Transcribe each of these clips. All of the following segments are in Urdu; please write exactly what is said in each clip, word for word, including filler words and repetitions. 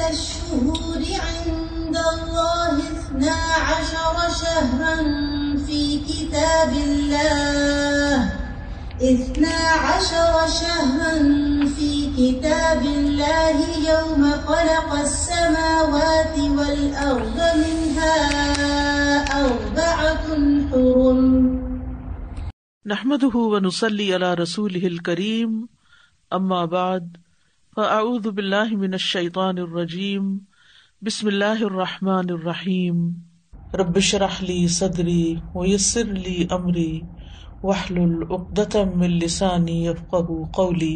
الشهور عند الله اثنا عشر شهرا في كتاب الله اثنا عشر شهرا في كتاب الله يوم خلق السماوات والأرض منها أربعة حرم نحمده ونصلي على رسوله الكريم اما بعد فاعوذ باللہ من الشیطان الرجیم بسم اللہ الرحمن الرحیم رب اشرح لی صدری ویسر لی امری واحلل عقدۃ من لسانی یفقہوا قولی۔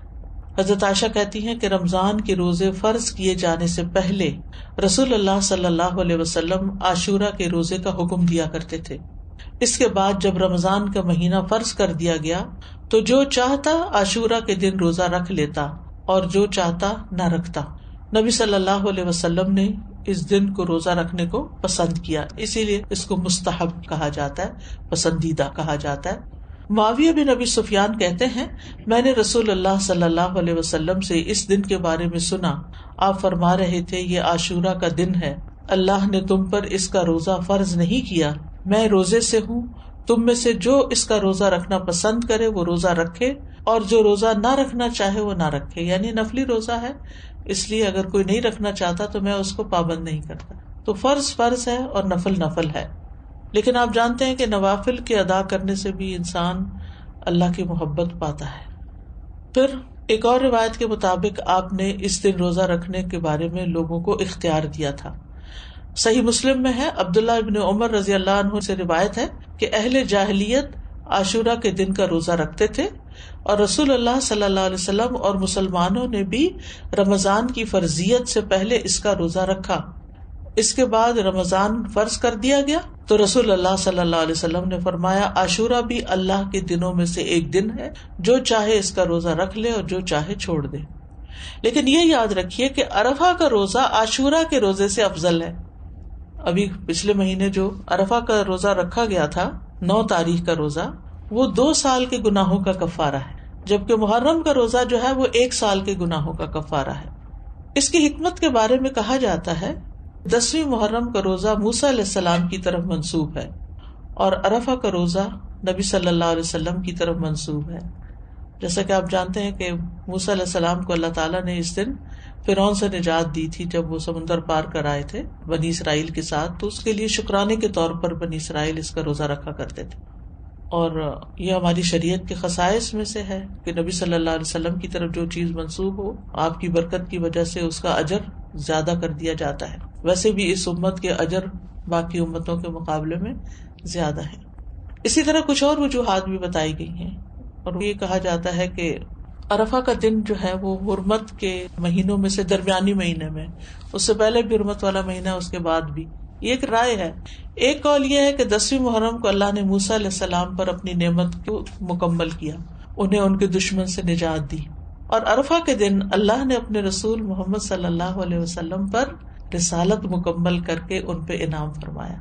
حضرت عائشہ کہتی ہیں کہ رمضان کے روزے فرض کیے جانے سے پہلے رسول اللہ صلی اللہ علیہ وسلم عاشورہ کے روزے کا حکم دیا کرتے تھے۔ اس کے بعد جب رمضان کا مہینہ فرض کر دیا گیا تو جو چاہتا عاشورہ کے دن روزہ رکھ لیتا اور جو چاہتا نہ رکھتا۔ نبی صلی اللہ علیہ وسلم نے اس دن کو روزہ رکھنے کو پسند کیا، اسی لیے اس کو مستحب کہا جاتا ہے، پسندیدہ کہا جاتا ہے۔ معاویہ بن ابی سفیان کہتے ہیں میں نے رسول اللہ صلی اللہ علیہ وسلم سے اس دن کے بارے میں سنا، آپ فرما رہے تھے یہ عاشورہ کا دن ہے، اللہ نے تم پر اس کا روزہ فرض نہیں کیا، میں روزے سے ہوں، تم میں سے جو اس کا روزہ رکھنا پسند کرے وہ روزہ رکھے اور جو روزہ نہ رکھنا چاہے وہ نہ رکھے، یعنی نفلی روزہ ہے اس لیے اگر کوئی نہیں رکھنا چاہتا تو میں اس کو پابند نہیں کرتا۔ تو فرض فرض ہے اور نفل نفل ہے، لیکن آپ جانتے ہیں کہ نوافل کے ادا کرنے سے بھی انسان اللہ کی محبت پاتا ہے۔ پھر ایک اور روایت کے مطابق آپ نے اس دن روزہ رکھنے کے بارے میں لوگوں کو اختیار دیا تھا۔ صحیح مسلم میں ہے، عبداللہ ابن عمر رضی اللہ عنہ سے روایت ہے کہ اہل جاہلیت عاشورہ کے دن کا روزہ رکھتے تھے اور رسول اللہ صلی اللہ علیہ وسلم اور مسلمانوں نے بھی رمضان کی فرضیت سے پہلے اس کا روزہ رکھا۔ اس کے بعد رمضان فرض کر دیا گیا تو رسول اللہ صلی اللہ علیہ وسلم نے فرمایا عاشورہ بھی اللہ کے دنوں میں سے ایک دن ہے، جو چاہے اس کا روزہ رکھ لے اور جو چاہے چھوڑ دے۔ لیکن یہ یاد رکھیے کہ عرفہ کا روزہ عاشورہ کے روزے سے افضل ہے۔ ابھی پچھلے مہینے جو عرفہ کا روزہ رکھا گیا تھا، نو تاریخ کا روزہ، وہ دو سال کے گناہوں کا کفارہ ہے، جبکہ محرم کا روزہ جو ہے وہ ایک سال کے گناہوں کا کفارہ ہے۔ اس کی حکمت کے بارے میں کہا جاتا ہے دسویں محرم کا روزہ موسیٰ علیہ السلام کی طرف منسوب ہے اور عرفہ کا روزہ نبی صلی اللہ علیہ وسلم کی طرف منسوب ہے۔ جیسا کہ آپ جانتے ہیں کہ موسیٰ علیہ السلام کو اللہ تعالیٰ نے اس دن فرعون سے نجات دی تھی جب وہ سمندر پار کر آئے تھے بنی اسرائیل کے ساتھ، تو اس کے لیے شکرانے کے طور پر بنی اسرائیل اس کا روزہ رکھا کرتے تھے۔ اور یہ ہماری شریعت کے خصائص میں سے ہے کہ نبی صلی اللہ علیہ وسلم کی طرف جو چیز منسوب ہو آپ کی برکت کی وجہ سے اس کا اجر زیادہ کر دیا جاتا ہے۔ ویسے بھی اس امت کے اجر باقی امتوں کے مقابلے میں زیادہ ہے۔ اسی طرح کچھ اور وجوہات بھی بتائی گئی ہیں، اور یہ کہا جاتا ہے کہ عرفہ کا دن جو ہے وہ حرمت کے مہینوں میں سے درمیانی مہینے میں، اس سے پہلے بھی حرمت والا مہینہ ہے، اس کے بعد بھی۔ یہ ایک رائے ہے۔ ایک قول یہ ہے کہ دسویں محرم کو اللہ نے موسیٰ علیہ السلام پر اپنی نعمت کو مکمل کیا، انہیں ان کے دشمن سے نجات دی، اور عرفہ کے دن اللہ نے اپنے رسول محمد صلی اللہ علیہ وسلم پر رسالت مکمل کر کے ان پہ انعام فرمایا۔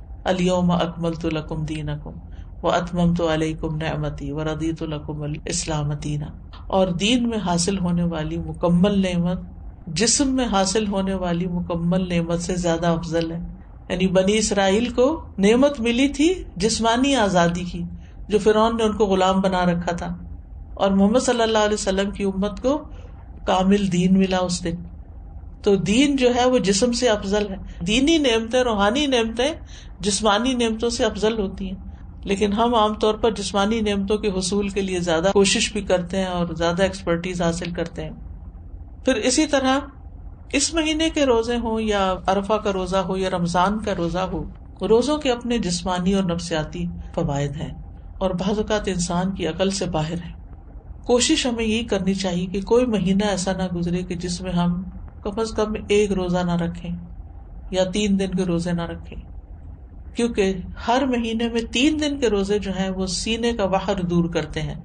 الیوم اکملت لکم دینکم واتممت علیکم نعمتی ورضیت لکم الاسلام دینا۔ اور دین میں حاصل ہونے والی مکمل نعمت جسم میں حاصل ہونے والی مکمل نعمت سے زیادہ افضل ہے۔ یعنی بنی اسرائیل کو نعمت ملی تھی جسمانی آزادی کی، جو فرعون نے ان کو غلام بنا رکھا تھا، اور محمد صلی اللہ علیہ وسلم کی امت کو کامل دین ملا اس دن۔ تو دین جو ہے وہ جسم سے افضل ہے۔ دینی نعمتیں، روحانی نعمتیں جسمانی نعمتوں سے افضل ہوتی ہیں، لیکن ہم عام طور پر جسمانی نعمتوں کے حصول کے لیے زیادہ کوشش بھی کرتے ہیں اور زیادہ ایکسپرٹیز حاصل کرتے ہیں۔ پھر اسی طرح اس مہینے کے روزے ہوں یا عرفہ کا روزہ ہو یا رمضان کا روزہ ہو، روزوں کے اپنے جسمانی اور نفسیاتی فوائد ہیں اور بعض اوقات انسان کی عقل سے باہر ہے۔ کوشش ہمیں یہی کرنی چاہیے کہ کوئی مہینہ ایسا نہ گزرے کہ جس میں ہم کم از کم ایک روزہ نہ رکھیں یا تین دن کے روزے نہ رکھیں، کیونکہ ہر مہینے میں تین دن کے روزے جو ہیں وہ سینے کا وحر دور کرتے ہیں۔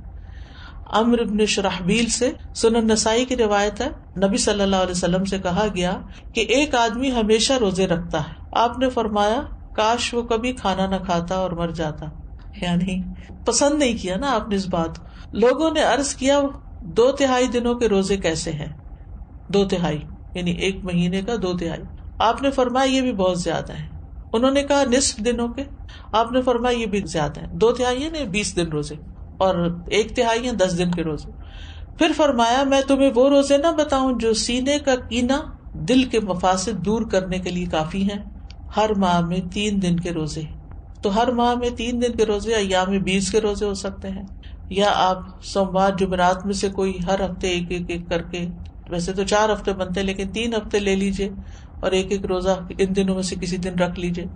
عمرو بن شرحبیل سے سنن نسائی کی روایت ہے، نبی صلی اللہ علیہ وسلم سے کہا گیا کہ ایک آدمی ہمیشہ روزے رکھتا ہے، آپ نے فرمایا کاش وہ کبھی کھانا نہ کھاتا اور مر جاتا، یعنی پسند نہیں کیا نا آپ نے اس بات کو۔ لوگوں نے عرض کیا دو تہائی دنوں کے روزے کیسے ہیں؟ دو تہائی یعنی ایک مہینے کا دو تہائی. آپ نے فرمایا یہ بھی بہت زیادہ ہے. انہوں نے کہا نصف دنوں کے. آپ نے فرمایا یہ بھی زیادہ ہے. دو تہائی نے بیس دن روزے اور ایک تہائی ہیں دس دن کے روزے. پھر فرمایا میں تمہیں وہ روزے نہ بتاؤں جو سینے کا کینہ دل کے مفاسد دور کرنے کے لیے کافی ہیں. ہر ماہ میں تین دن کے روزے. تو ہر ماہ میں تین دن کے روزے ایام بیس کے روزے ہو سکتے ہیں, یا آپ سوموار جمعرات میں سے کوئی ہر ہفتے ایک ایک ایک کر کے, ویسے تو چار ہفتے بنتے ہیں لیکن تین ہفتے لے لیجئے اور ایک ایک روزہ ان دنوں میں سے کسی دن رکھ لیجئے.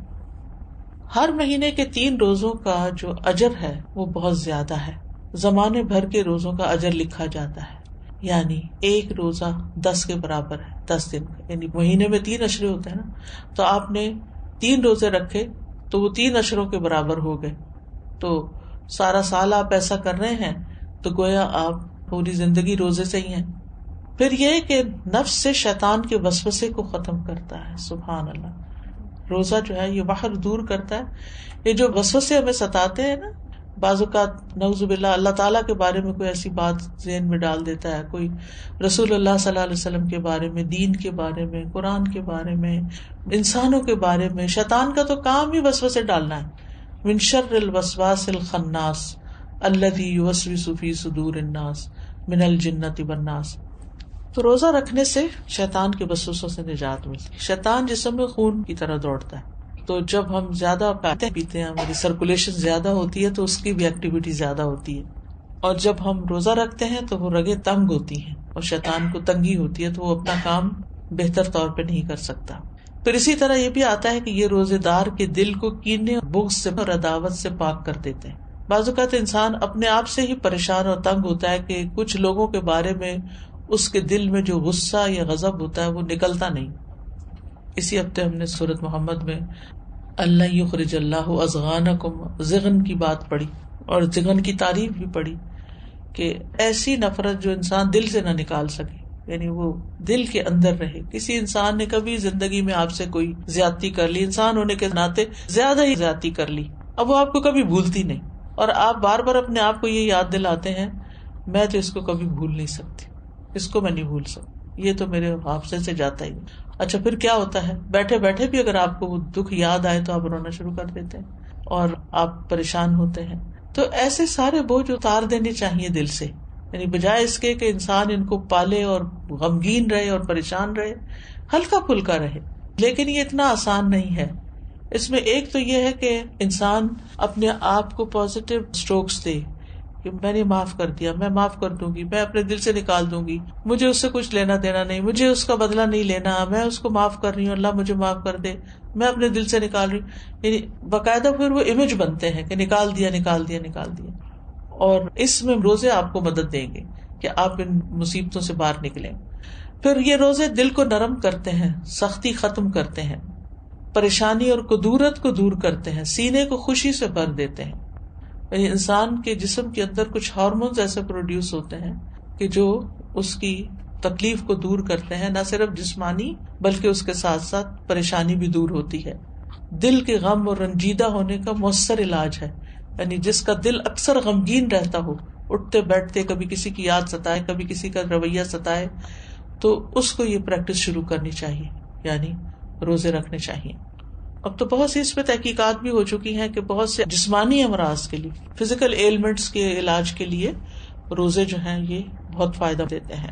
ہر مہینے کے تین روزوں کا جو اجر ہے وہ بہت زیادہ ہے. زمانے بھر کے روزوں کا اجر لکھا جاتا ہے, یعنی ایک روزہ دس کے برابر ہے, دس دن کا. یعنی مہینے میں تین اشرے ہوتے ہیں نا, تو آپ نے تین روزے رکھے تو وہ تین اشروں کے برابر ہو گئے. تو سارا سال آپ ایسا کر رہے ہیں تو گویا آپ پوری زندگی روزے سے ہی ہیں. پھر یہ کہ نفس سے شیطان کے وسوسے کو ختم کرتا ہے. سبحان اللہ. روزہ جو ہے یہ باہر دور کرتا ہے. یہ جو وسوسے ہمیں ستاتے ہیں نا, بعض اوقات نعوذ باللہ اللہ تعالیٰ کے بارے میں کوئی ایسی بات ذہن میں ڈال دیتا ہے, کوئی رسول اللہ صلی اللہ علیہ وسلم کے بارے میں, دین کے بارے میں, قرآن کے بارے میں, انسانوں کے بارے میں. شیطان کا تو کام ہی وسوسے ڈالنا ہے. من شر الوسواس الخناس الذی یوسوس فی صدور الناس من الجنۃ والناس. تو روزہ رکھنے سے شیطان کے وسوسوں سے نجات ملتی ہے. شیطان جسم میں خون کی طرح دوڑتا ہے, تو جب ہم زیادہ کھاتے پیتے ہیں, ہماری سرکولیشن زیادہ ہوتی ہے تو اس کی بھی ایکٹیویٹی زیادہ ہوتی ہے. اور جب ہم روزہ رکھتے ہیں تو وہ رگیں تنگ ہوتی ہیں اور شیطان کو تنگی ہوتی ہے, تو وہ اپنا کام بہتر طور پہ نہیں کر سکتا. پھر اسی طرح یہ بھی آتا ہے کہ یہ روزے دار کے دل کو کینے, بغض سے اور عداوت سے پاک کر دیتے ہیں. بعض اوقات انسان اپنے آپ سے ہی پریشان اور تنگ ہوتا ہے کہ کچھ لوگوں کے بارے میں اس کے دل میں جو غصہ یا غضب ہوتا ہے وہ نکلتا نہیں. اسی ہفتے ہم نے سورۃ محمد میں اللہ یخرج اللہ اضغانکم, ضغن کی بات پڑھی اور ضغن کی تعریف بھی پڑھی کہ ایسی نفرت جو انسان دل سے نہ نکال سکے, یعنی وہ دل کے اندر رہے. کسی انسان نے کبھی زندگی میں آپ سے کوئی زیادتی کر لی, انسان ہونے کے ناطے زیادہ ہی زیادتی کر لی, اب وہ آپ کو کبھی بھولتی نہیں, اور آپ بار بار اپنے آپ کو یہ یاد دلاتے ہیں میں تو اس کو کبھی بھول نہیں سکتی, اس کو میں نہیں بھول سکتی, یہ تو میرے حافظے سے جاتا ہی. اچھا پھر کیا ہوتا ہے, بیٹھے بیٹھے بھی اگر آپ کو وہ دکھ یاد آئے تو آپ رونا شروع کر دیتے ہیں اور آپ پریشان ہوتے ہیں. تو ایسے سارے بوجھ اتار دینے چاہیے دل سے, یعنی بجائے اس کے کہ انسان ان کو پالے اور غمگین رہے اور پریشان رہے, ہلکا پھلکا رہے. لیکن یہ اتنا آسان نہیں ہے. اس میں ایک تو یہ ہے کہ انسان اپنے آپ کو پازیٹیو اسٹروکس دے کہ میں نے معاف کر دیا, میں معاف کر دوں گی, میں اپنے دل سے نکال دوں گی, مجھے اس سے کچھ لینا دینا نہیں, مجھے اس کا بدلہ نہیں لینا, میں اس کو معاف کر رہی ہوں, اللہ مجھے معاف کر دے, میں اپنے دل سے نکال رہی ہوں. یعنی باقاعدہ پھر وہ امیج بنتے ہیں کہ نکال دیا نکال دیا نکال دیا. اور اس میں روزے آپ کو مدد دیں گے کہ آپ ان مصیبتوں سے باہر نکلیں. پھر یہ روزے دل کو نرم کرتے ہیں, سختی ختم کرتے ہیں, پریشانی اور کدورت کو دور کرتے ہیں, سینے کو خوشی سے بھر دیتے ہیں. یعنی انسان کے جسم کے اندر کچھ ہارمونز ایسے پروڈیوس ہوتے ہیں کہ جو اس کی تکلیف کو دور کرتے ہیں, نہ صرف جسمانی بلکہ اس کے ساتھ ساتھ پریشانی بھی دور ہوتی ہے. دل کے غم اور رنجیدہ ہونے کا مؤثر علاج ہے. یعنی جس کا دل اکثر غمگین رہتا ہو, اٹھتے بیٹھتے کبھی کسی کی یاد ستائے, کبھی کسی کا رویہ ستائے, تو اس کو یہ پریکٹس شروع کرنی چاہیے, یعنی روزے رکھنے چاہیے. اب تو بہت سی اس پہ تحقیقات بھی ہو چکی ہیں کہ بہت سے جسمانی امراض کے لیے, فزیکل ایلمنٹس کے علاج کے لیے روزے جو ہیں یہ بہت فائدہ دیتے ہیں.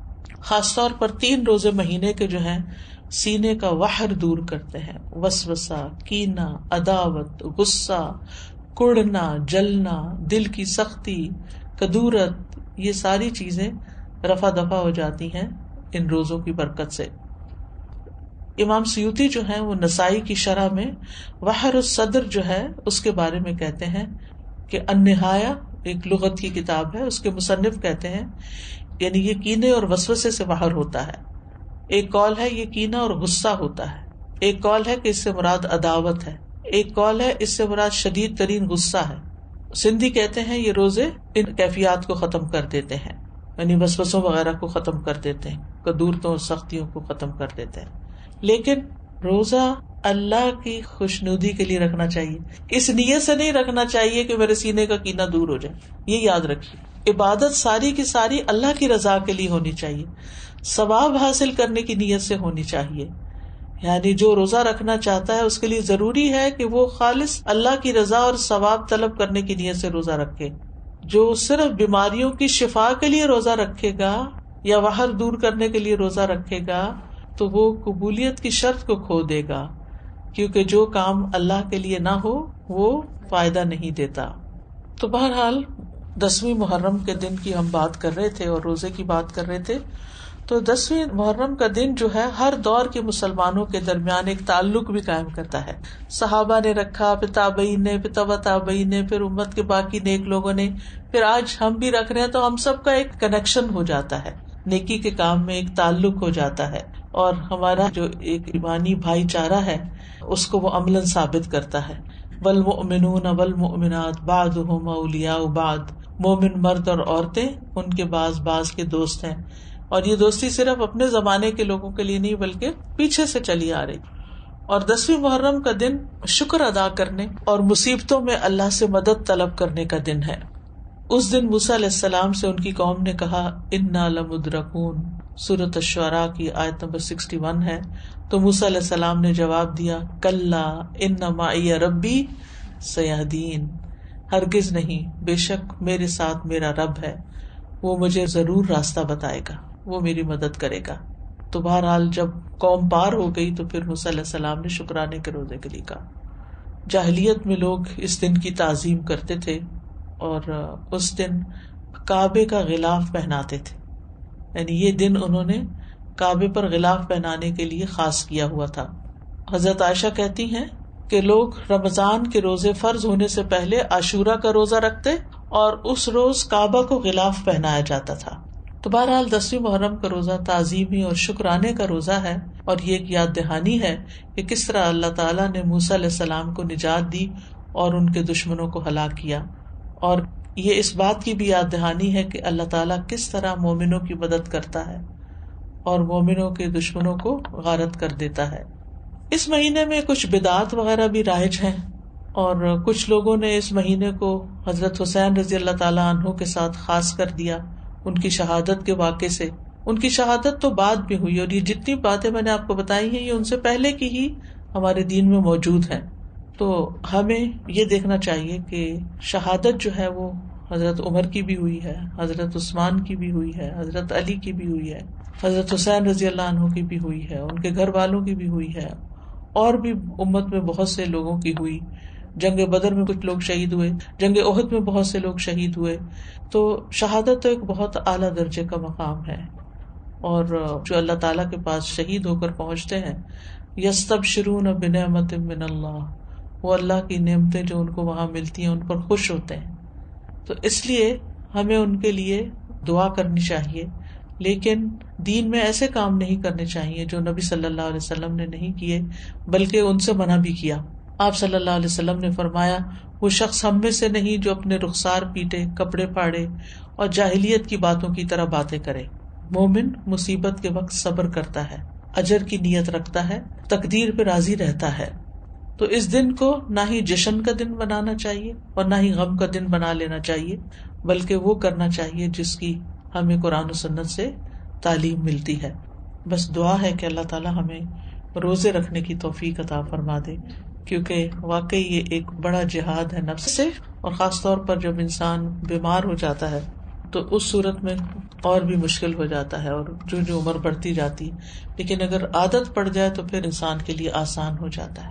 خاص طور پر تین روزے مہینے کے جو ہیں سینے کا وحر دور کرتے ہیں. وسوسہ, کینہ, عداوت, غصہ, کڑنا, جلنا, دل کی سختی, کدورت, یہ ساری چیزیں رفع دفع ہو جاتی ہیں ان روزوں کی برکت سے. امام سیوطی جو ہیں وہ نسائی کی شرح میں وحر الصدر جو ہے اس کے بارے میں کہتے ہیں کہ النہایہ ایک لغت کی کتاب ہے, اس کے مصنف کہتے ہیں یعنی یہ کینے اور وسوسے سے باہر ہوتا ہے. ایک قول ہے یہ کینہ اور غصہ ہوتا ہے, ایک قول ہے کہ اس سے مراد عداوت ہے, ایک قول ہے اس سے مراد شدید ترین غصہ ہے. سندھی کہتے ہیں یہ روزے ان کیفیات کو ختم کر دیتے ہیں, یعنی وسوسوں وغیرہ کو ختم کر دیتے ہیں, کدورتوں اور سختیوں کو ختم کر دیتے ہیں. لیکن روزہ اللہ کی خوشنودی کے لیے رکھنا چاہیے, اس نیت سے نہیں رکھنا چاہیے کہ میرے سینے کا کینہ دور ہو جائے. یہ یاد رکھیے, عبادت ساری کی ساری اللہ کی رضا کے لیے ہونی چاہیے. ثواب حاصل کرنے کی نیت سے ہونی چاہیے. یعنی جو روزہ رکھنا چاہتا ہے اس کے لیے ضروری ہے کہ وہ خالص اللہ کی رضا اور ثواب طلب کرنے کی نیت سے روزہ رکھے. جو صرف بیماریوں کی شفا کے لیے روزہ رکھے گا یا وحر دور کرنے کے لیے روزہ رکھے گا تو وہ قبولیت کی شرط کو کھو دے گا، کیونکہ جو کام اللہ کے لیے نہ ہو وہ فائدہ نہیں دیتا. تو بہرحال دسویں محرم کے دن کی ہم بات کر رہے تھے اور روزے کی بات کر رہے تھے. تو دسویں محرم کا دن جو ہے ہر دور کے مسلمانوں کے درمیان ایک تعلق بھی قائم کرتا ہے. صحابہ نے رکھا، پھر تابعین نے، پھر تبع تابعین نے، پھر امت کے باقی نیک لوگوں نے، پھر آج ہم بھی رکھ رہے ہیں. تو ہم سب کا ایک کنیکشن ہو جاتا ہے، نیکی کے کام میں ایک تعلق ہو جاتا ہے، اور ہمارا جو ایک ایمانی بھائی چارہ ہے اس کو وہ عملاً ثابت کرتا ہے. والمؤمنون والمؤمنات بعضهم اولیاء بعض، مومن مرد اور عورتیں ان کے بعض بعض کے دوست ہیں. اور یہ دوستی صرف اپنے زمانے کے لوگوں کے لیے نہیں بلکہ پیچھے سے چلی آ رہی. اور دسویں محرم کا دن شکر ادا کرنے اور مصیبتوں میں اللہ سے مدد طلب کرنے کا دن ہے. اس دن موسیٰ علیہ السلام سے ان کی قوم نے کہا انا لمدرکون، سورۃ الشعراء کی آیت نمبر اکسٹھ ہے. تو موسیٰ علیہ السلام نے جواب دیا کلا ان معی ربی سیہدین، ہرگز نہیں، بے شک میرے ساتھ میرا رب ہے، وہ مجھے ضرور راستہ بتائے گا، وہ میری مدد کرے گا. تو بہرحال جب قوم پار ہو گئی تو پھر موسیٰ علیہ السلام نے شکرانے کے روزے کے لیے کہا. جاہلیت میں لوگ اس دن کی تعظیم کرتے تھے اور اس دن کعبے کا غلاف پہناتے تھے. یعنی یہ دن انہوں نے کعبے پر غلاف پہنانے کے لیے خاص کیا ہوا تھا. حضرت عائشہ کہتی ہیں کہ لوگ رمضان کے روزے فرض ہونے سے پہلے عاشورہ کا روزہ رکھتے اور اس روز کعبہ کو غلاف پہنایا جاتا تھا. تو بہرحال دسویں محرم کا روزہ تعظیمی اور شکرانے کا روزہ ہے، اور یہ ایک یاد دہانی ہے کہ کس طرح اللہ تعالیٰ نے موسیٰ علیہ السلام کو نجات دی اور ان کے دشمنوں کو ہلاک کیا. اور یہ اس بات کی بھی یاد دہانی ہے کہ اللہ تعالیٰ کس طرح مومنوں کی مدد کرتا ہے اور مومنوں کے دشمنوں کو غارت کر دیتا ہے. اس مہینے میں کچھ بدعات وغیرہ بھی رائج ہیں، اور کچھ لوگوں نے اس مہینے کو حضرت حسین رضی اللہ تعالیٰ عنہ کے ساتھ خاص کر دیا ان کی شہادت کے واقعے سے. ان کی شہادت تو بعد میں ہوئی، اور یہ جتنی باتیں میں نے آپ کو بتائی ہیں یہ ان سے پہلے کی ہی ہمارے دین میں موجود ہیں. تو ہمیں یہ دیکھنا چاہیے کہ شہادت جو ہے وہ حضرت عمر کی بھی ہوئی ہے، حضرت عثمان کی بھی ہوئی ہے، حضرت علی کی بھی ہوئی ہے، حضرت حسین رضی اللہ عنہ کی بھی ہوئی ہے، ان کے گھر والوں کی بھی ہوئی ہے، اور بھی امت میں بہت سے لوگوں کی ہوئی. جنگ بدر میں کچھ لوگ شہید ہوئے، جنگ احد میں بہت سے لوگ شہید ہوئے. تو شہادت تو ایک بہت اعلیٰ درجے کا مقام ہے، اور جو اللہ تعالیٰ کے پاس شہید ہو کر پہنچتے ہیں یستبشرون بنعمت من اللہ، وہ اللہ کی نعمتیں جو ان کو وہاں ملتی ہیں ان پر خوش ہوتے ہیں. تو اس لیے ہمیں ان کے لیے دعا کرنی چاہیے، لیکن دین میں ایسے کام نہیں کرنے چاہیے جو نبی صلی اللہ علیہ وسلم نے نہیں کیے، بلکہ ان سے منع بھی کیا. آپ صلی اللہ علیہ وسلم نے فرمایا وہ شخص ہم میں سے نہیں جو اپنے رخسار پیٹے، کپڑے پھاڑے اور جاہلیت کی باتوں کی طرح باتیں کرے. مومن مصیبت کے وقت صبر کرتا ہے، اجر کی نیت رکھتا ہے، تقدیر پہ راضی رہتا ہے. تو اس دن کو نہ ہی جشن کا دن بنانا چاہیے اور نہ ہی غم کا دن بنا لینا چاہیے، بلکہ وہ کرنا چاہیے جس کی ہمیں قرآن و سنت سے تعلیم ملتی ہے. بس دعا ہے کہ اللہ تعالیٰ ہمیں روزے رکھنے کی توفیق عطا فرما دے، کیونکہ واقعی یہ ایک بڑا جہاد ہے نفس سے، اور خاص طور پر جب انسان بیمار ہو جاتا ہے تو اس صورت میں اور بھی مشکل ہو جاتا ہے، اور جو جو عمر بڑھتی جاتی ہے. لیکن اگر عادت پڑ جائے تو پھر انسان کے لیے آسان ہو جاتا ہے.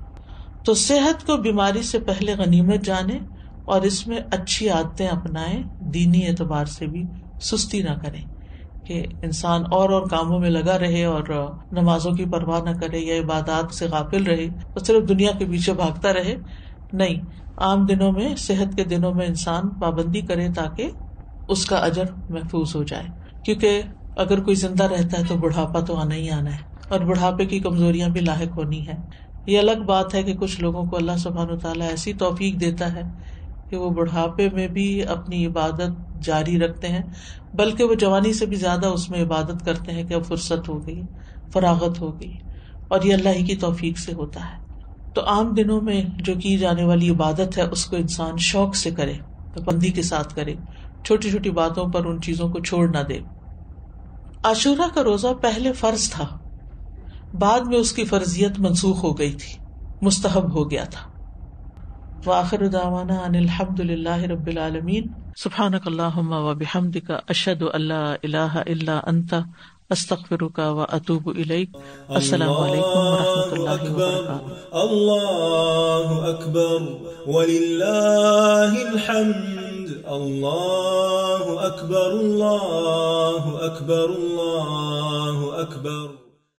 تو صحت کو بیماری سے پہلے غنیمت جانے اور اس میں اچھی عادتیں اپنائیں، دینی اعتبار سے بھی سستی نہ کریں کہ انسان اور اور کاموں میں لگا رہے اور نمازوں کی پرواہ نہ کرے یا عبادات سے غافل رہے اور صرف دنیا کے پیچھے بھاگتا رہے. نہیں، عام دنوں میں، صحت کے دنوں میں انسان پابندی کرے تاکہ اس کا اجر محفوظ ہو جائے. کیونکہ اگر کوئی زندہ رہتا ہے تو بڑھاپا تو آنا ہی آنا ہے، اور بڑھاپے کی کمزوریاں بھی لاحق ہونی ہے. یہ الگ بات ہے کہ کچھ لوگوں کو اللہ سبحانہ وتعالیٰ ایسی توفیق دیتا ہے کہ وہ بڑھاپے میں بھی اپنی عبادت جاری رکھتے ہیں، بلکہ وہ جوانی سے بھی زیادہ اس میں عبادت کرتے ہیں کہ اب فرصت ہو گئی، فراغت ہو گئی، اور یہ اللہ ہی کی توفیق سے ہوتا ہے. تو عام دنوں میں جو کی جانے والی عبادت ہے اس کو انسان شوق سے کرے، پابندی کے ساتھ کرے، چھوٹی چھوٹی باتوں پر ان چیزوں کو چھوڑ نہ دے. عاشورہ کا روزہ پہلے فرض تھا، بعد میں اس کی فرضیت منسوخ ہو گئی تھی، مستحب ہو گیا تھا۔ وآخر دعوانا ان الحمد للہ رب العالمین، سبحانک اللہم وبحمدک، اشہد ان لا الہ الا انت، استغفرک واتوب الیک۔ السلام علیکم ورحمۃ اللہ وبرکاتہ۔ اللہ اکبر وللہ الحمد، اللہ اکبر اللہ اکبر اللہ اکبر۔